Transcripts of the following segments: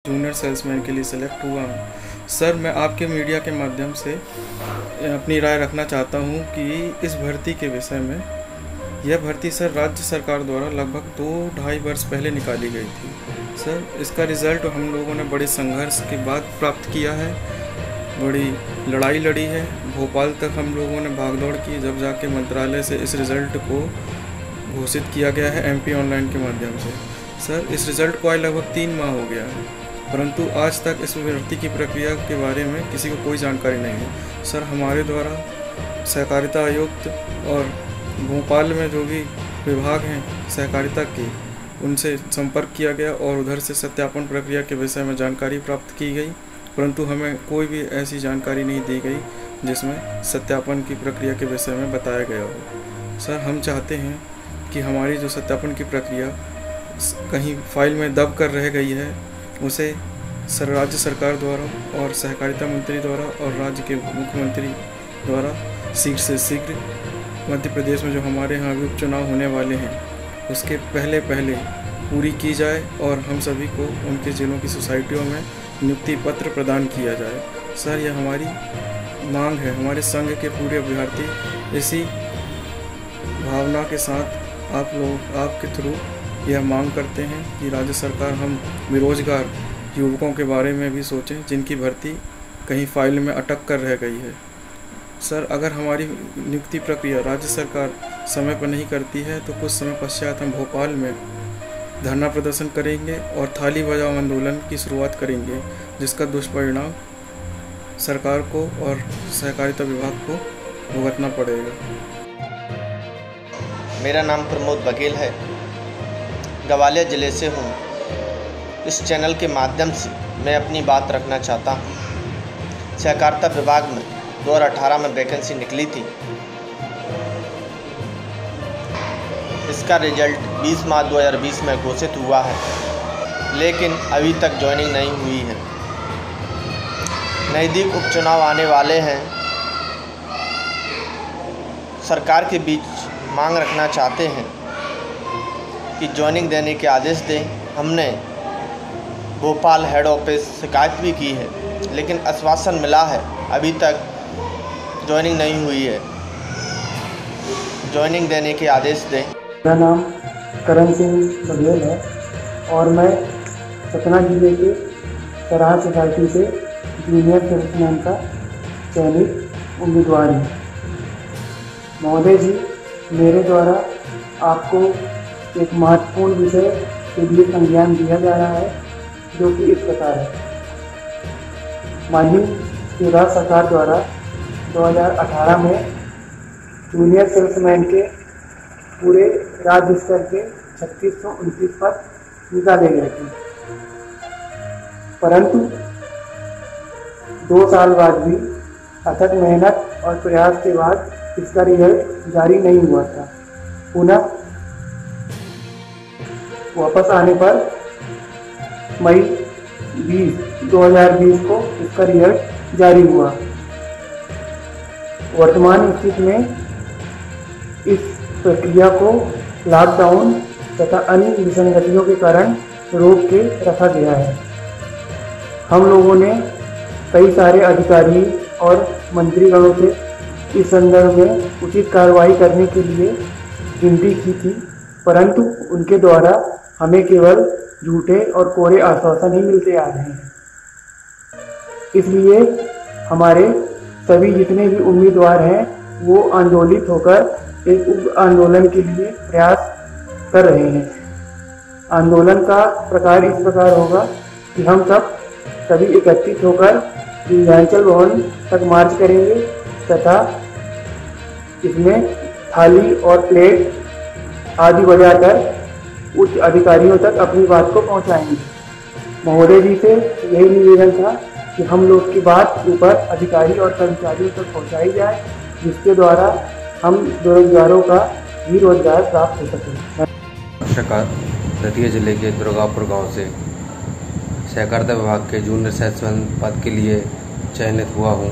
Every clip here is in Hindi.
जूनियर सेल्समैन के लिए सेलेक्ट हुआ हूँ। सर, मैं आपके मीडिया के माध्यम से अपनी राय रखना चाहता हूँ कि इस भर्ती के विषय में। यह भर्ती सर राज्य सरकार द्वारा लगभग 2-2.5 वर्ष पहले निकाली गई थी। सर, इसका रिज़ल्ट हम लोगों ने बड़े संघर्ष के बाद प्राप्त किया है, बड़ी लड़ाई लड़ी है। भोपाल तक हम लोगों ने भागदौड़ की, जब जाके मंत्रालय से इस रिज़ल्ट को घोषित किया गया है MP ऑनलाइन के माध्यम से। सर, इस रिज़ल्ट को आए लगभग 3 माह हो गया है, परंतु आज तक इस भर्ती की प्रक्रिया के बारे में किसी को कोई जानकारी नहीं है। सर, हमारे द्वारा सहकारिता आयुक्त और भोपाल में जो भी विभाग हैं सहकारिता के, उनसे संपर्क किया गया और उधर से सत्यापन प्रक्रिया के विषय में जानकारी प्राप्त की गई, परंतु हमें कोई भी ऐसी जानकारी नहीं दी गई जिसमें सत्यापन की प्रक्रिया के विषय में बताया गया हो। सर, हम चाहते हैं कि हमारी जो सत्यापन की प्रक्रिया कहीं फाइल में दब कर रह गई है, उसे राज्य सरकार द्वारा और सहकारिता मंत्री द्वारा और राज्य के मुख्यमंत्री द्वारा शीघ्र से शीघ्र मध्य प्रदेश में जो हमारे यहाँ अभी उपचुनाव होने वाले हैं उसके पहले पूरी की जाए और हम सभी को उनके जिलों की सोसाइटियों में नियुक्ति पत्र प्रदान किया जाए। सर, यह हमारी मांग है। हमारे संघ के पूरे अभ्यर्थी इसी भावना के साथ आपके थ्रू यह मांग करते हैं कि राज्य सरकार हम बेरोजगार युवकों के बारे में भी सोचें जिनकी भर्ती कहीं फाइल में अटक कर रह गई है। सर, अगर हमारी नियुक्ति प्रक्रिया राज्य सरकार समय पर नहीं करती है तो कुछ समय पश्चात हम भोपाल में धरना प्रदर्शन करेंगे और थाली बजाओ आंदोलन की शुरुआत करेंगे, जिसका दुष्परिणाम सरकार को और सहकारिता विभाग को भुगतना पड़ेगा। मेरा नाम प्रमोद बघेल है, ग्वालियर ज़िले से हूँ। इस चैनल के माध्यम से मैं अपनी बात रखना चाहता हूँ। सहकारिता विभाग में 2018 में वैकेंसी निकली थी। इसका रिजल्ट 20 मार्च 2020 में घोषित हुआ है, लेकिन अभी तक ज्वाइनिंग नहीं हुई है। नज़दीक उपचुनाव आने वाले हैं। सरकार के बीच मांग रखना चाहते हैं कि ज्वाइनिंग देने के आदेश दें। हमने भोपाल हेड ऑफिस शिकायत भी की है, लेकिन आश्वासन मिला है, अभी तक ज्वाइनिंग नहीं हुई है। ज्वाइनिंग देने के आदेश दें। मेरा नाम करण सिंह बघेल है और मैं सतना जिले के सराहा सोसाइटी से जूनियर सेल्समैन का चयनित उम्मीदवार हूँ। महोदय जी, मेरे द्वारा आपको एक महत्वपूर्ण विषय के लिए संज्ञान दिया जा रहा है, जो कि इस प्रकार है। माननीय राज्य सरकार द्वारा 2018 में जूनियर सेल्समैन के पूरे राज्य स्तर के 3629 पद निकाले गए थे, परंतु 2 साल बाद भी अथक मेहनत और प्रयास के बाद इसका रिजल्ट जारी नहीं हुआ था। पुनः वापस आने पर मई 2020 को इसका रिजल्ट जारी हुआ। वर्तमान स्थिति में इस प्रक्रिया को लॉकडाउन तथा अन्य विसंगतियों के कारण रोक के रखा गया है। हम लोगों ने कई सारे अधिकारी और मंत्रीगणों से इस संदर्भ में उचित कार्रवाई करने के लिए विनती की थी, परंतु उनके द्वारा हमें केवल झूठे और कोरे आश्वासन ही मिलते आ रहे हैं। इसलिए हमारे सभी जितने भी उम्मीदवार हैं वो आंदोलित होकर एक उग्र आंदोलन के लिए प्रयास कर रहे हैं। आंदोलन का प्रकार इस प्रकार होगा कि हम सभी एकत्रित होकर विंध्याचल भवन तक मार्च करेंगे तथा इसमें थाली और प्लेट आदि बजाकर उच्च अधिकारियों तक अपनी बात को पहुंचाएंगे। महोदय जी से यही निवेदन था कि हम लोग की बात ऊपर अधिकारी और कर्मचारियों तक पहुंचाई जाए, जिसके द्वारा हम बेरोजगारों का भी रोजगार प्राप्त हो सके। नमस्कार, दतिया जिले के दुर्गापुर गांव से सहकारिता विभाग के जूनियर सेल्समैन पद के लिए चयनित हुआ हूं।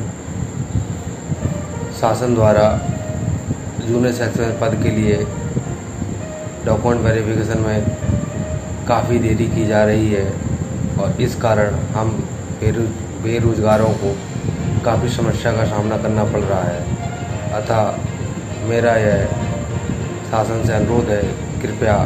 शासन द्वारा जूनियर सेल्समैन पद के लिए डॉक्यूमेंट वेरिफिकेशन में काफ़ी देरी की जा रही है। और इस कारण हम बेरोजगारों को काफ़ी समस्या का सामना करना पड़ रहा है। अतः मेरा यह शासन से अनुरोध है, कृपया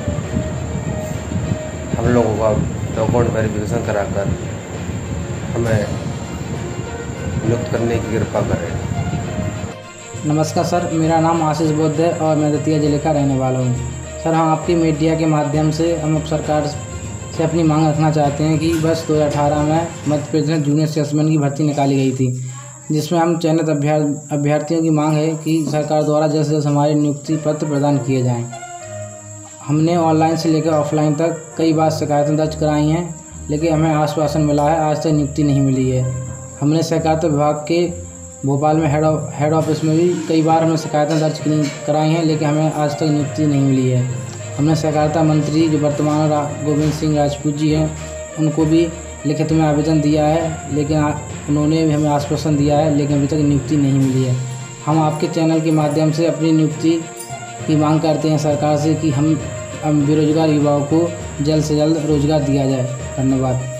हम लोगों का डॉक्यूमेंट वेरिफिकेशन कराकर हमें नियुक्त करने की कृपा करें। नमस्कार सर, मेरा नाम आशीष बौद्ध है और मैं दतिया जिले का रहने वाला हूँ। सर, हम आपकी मीडिया के माध्यम से हम सरकार से अपनी मांग रखना चाहते हैं कि वर्ष 2018 में मध्य प्रदेश में जूनियर सेल्समैन की भर्ती निकाली गई थी, जिसमें हम चयनित अभ्यर्थियों की मांग है कि सरकार द्वारा जल्द से जल्द हमारे नियुक्ति पत्र प्रदान किए जाएं। हमने ऑनलाइन से लेकर ऑफलाइन तक कई बार शिकायतें दर्ज कराई हैं, लेकिन हमें आश्वासन मिला है, आज तक नियुक्ति नहीं मिली है। हमने सहकारिता विभाग के भोपाल में हेड ऑफिस में भी कई बार हमने शिकायतें दर्ज कराई हैं, लेकिन हमें आज तक नियुक्ति नहीं मिली है। हमने सहकारिता मंत्री जो वर्तमान गोविंद सिंह राजपूत जी हैं, उनको भी लिखित में आवेदन दिया है, लेकिन उन्होंने भी हमें आश्वासन दिया है, लेकिन अभी तक नियुक्ति नहीं मिली है। हम आपके चैनल के माध्यम से अपनी नियुक्ति की मांग करते हैं सरकार से कि हम बेरोजगार युवाओं को जल्द से जल्द रोजगार दिया जाए। धन्यवाद।